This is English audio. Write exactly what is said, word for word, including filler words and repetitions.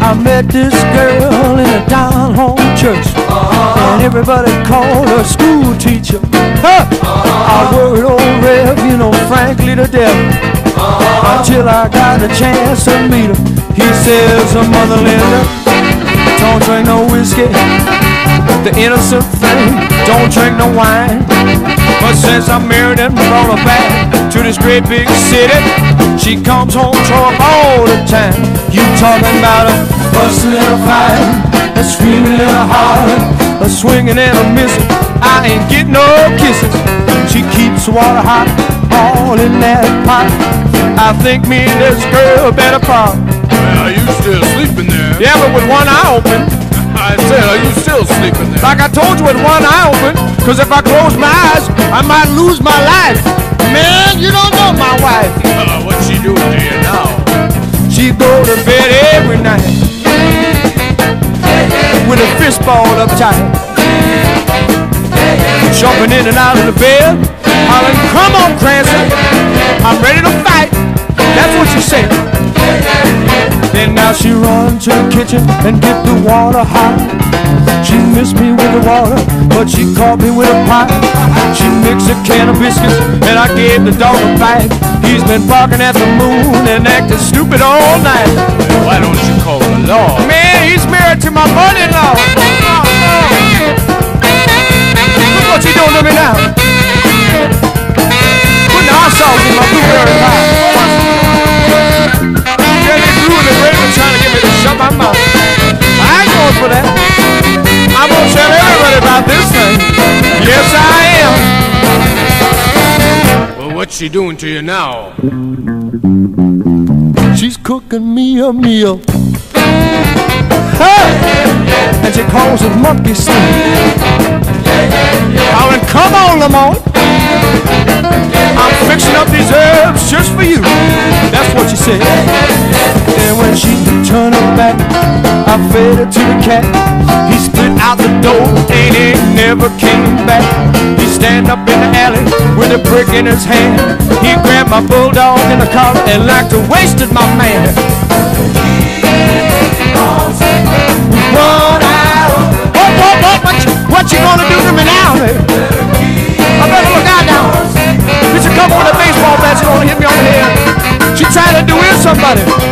I met this girl in a down-home church, and everybody called her school teacher. Huh! I worried old Rev, you know, frankly to death, until I got a chance to meet him. He says, Mother Linda, don't drink no whiskey, the innocent thing, don't drink no wine. But since I married and brought her back to this great big city, she comes home drunk all the time. You talking about a bustin' and a fightin', a screaming and a hollering, a swinging and a missing. I ain't getting no kisses. She keeps water hot all in that pot. I think me and this girl better part. Well, you still sleeping there? Yeah, but with one eye open. I said, are you still sleeping there? Like I told you, with one eye open, cause if I close my eyes, I might lose my life. Man, you don't know my wife. Uh, what's she doing to you now? She go to bed every night with a fist ball up tight, jumping in and out of the bed, hollering, come on, Cranston, I'm ready to fight. That's what she said. Then now she run to the kitchen and get the water hot. She missed me with the water, but she caught me with a pot. She mixed a can of biscuits and I gave the dog a bite. He's been barking at the moon and acting stupid all night. Well, why don't you call the law? Man, he's married to my mother-in-law. Look what you doing to me now. Putting hot sauce in my blueberry pie. Jelly blue and the raven trying to get me to shut my mouth. I ain't going for that. I'm gonna tell everybody about this thing. Yes, I am. Well, what's she doing to you now? She's cooking me a meal. Hey! And she calls it monkey stew. Howlin', come on, Lamont. I'm fixing up these herbs just for you. That's what she said. And when she turned her back, I fed her to the cat. He split out the door and he never came back. He stand up in the alley with a brick in his hand. He grabbed my bulldog in the collar and like to wasted my man. One hour. What, what, what, what, you, what you gonna do to me now, baby? I better look out now. Bitch, a couple with a baseball bat, she gonna hit me on the head. She tried to do it somebody.